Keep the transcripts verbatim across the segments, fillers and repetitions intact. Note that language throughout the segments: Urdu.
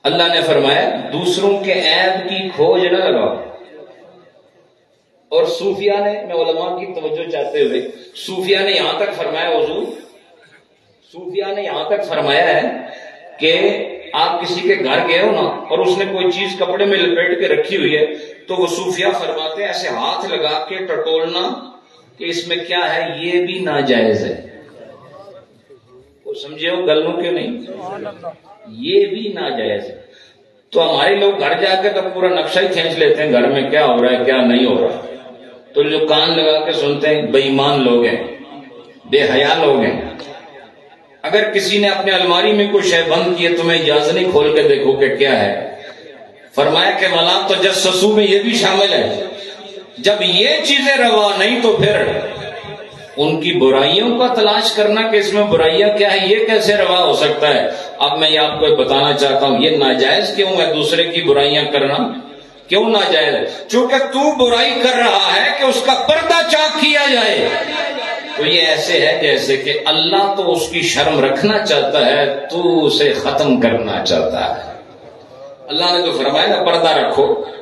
اللہ نے فرمایا دوسروں کے عیب کی کھوج نہ لگاؤ. اور صوفیہ نے، میں علماء کی توجہ چاہتے ہوئے، صوفیہ نے یہاں تک فرمایا حضور صوفیہ نے یہاں تک فرمایا ہے کہ آپ کسی کے گھر گئے ہو نا اور اس نے کوئی چیز کپڑے میں لپیٹ کے رکھی ہوئی ہے تو وہ صوفیہ فرماتے ہیں ایسے ہاتھ لگا کے ٹٹولنا کہ اس میں کیا ہے، یہ بھی ناجائز ہے. وہ سمجھے ہو گلوں کے نہیں، یہ بھی ناجائز ہے. تو ہمارے لوگ گھر جا کے تو پورا نقشہ ہی کھینچ لیتے ہیں گھر میں کیا ہو رہا ہے کیا نہیں ہو رہا. تو جو کان لگا کے سنتے ہیں بے ایمان لوگ ہیں، بے حیا لوگ ہیں. اگر کسی نے اپنے الماری میں کوئی شے بند کی ہے تو میں اجازت نہیں کھول کے دیکھو کہ کیا ہے. فرمایا کہ ولا تجسسوا میں یہ بھی شامل ہے. جب یہ چیزیں روا نہیں تو پھر ان کی برائیوں کا تلاش کرنا کہ اس میں برائیاں کیا ہے، یہ کیسے روا ہو سکتا ہے. اب میں یہ آپ کو بتانا چاہتا ہوں یہ ناجائز کیوں ہے، دوسرے کی برائیاں کرنا کیوں ناجائز ہے؟ چونکہ تو برائی کر رہا ہے کہ اس کا پردہ چاک کیا جائے. تو یہ ایسے ہے جیسے کہ اللہ تو اس کی شرم رکھنا چاہتا ہے، تو اسے ختم کرنا چاہتا ہے. اللہ نے تو فرمایا نا پردہ رکھو،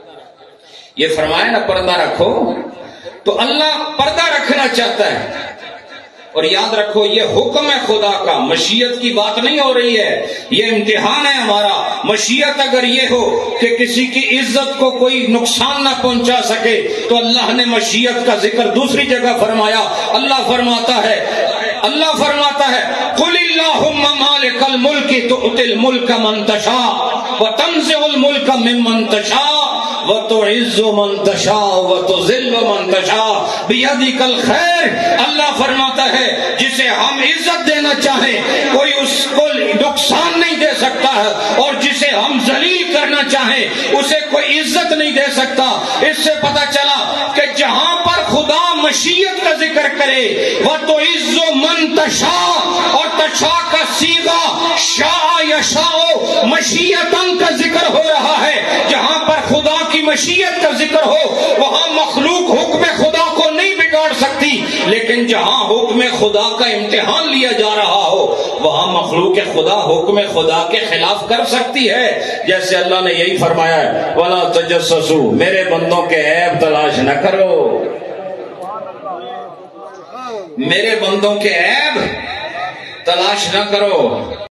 یہ فرمایا نا پردہ رکھو، تو اللہ پردہ رکھنا چاہتا ہے. اور یاد رکھو یہ حکم ہے خدا کا، مشیت کی بات نہیں ہو رہی ہے، یہ امتحان ہے ہمارا. مشیت اگر یہ ہو کہ کسی کی عزت کو کوئی نقصان نہ پہنچا سکے تو اللہ نے مشیت کا ذکر دوسری جگہ فرمایا. اللہ فرماتا ہے اللہ فرماتا ہے قل اللہم مالک الملک تؤتی الملک من تشاء وتنزع الملک ممن تشاء وتعز من تشاء وتذل من تشاء بیدک الخیر. اللہ فرماتا ہے جسے ہم عزت دینا چاہیں کوئی اس کو نقصان نہیں دے سکتا ہے، اور جسے ہم ذلیل کرنا چاہیں اسے کوئی عزت نہیں دے سکتا. اس سے پتہ چلا کہ جہاں پر خدا مشیت کا ذکر کرے وتعز من تشاء، اور تشاء کا صیغہ شاء یشاء مشیتاً کا ذکر ہو رہا ہے. جہاں پر خدا کی مشیت کا ذکر ہو وہاں مخلوق حکم خدا کو نہیں بگاڑ سکتی، لیکن جہاں حکم خدا کا امتحان لیا جا رہا ہو وہاں مخلوق خدا حکم خدا کے خلاف کر سکتی ہے. جیسے اللہ نے یہی فرمایا ہے وَلَا تَجَسَّسُوا، میرے بندوں کے عیب تلاش نہ کرو، میرے بندوں کے عیب تلاش نہ کرو.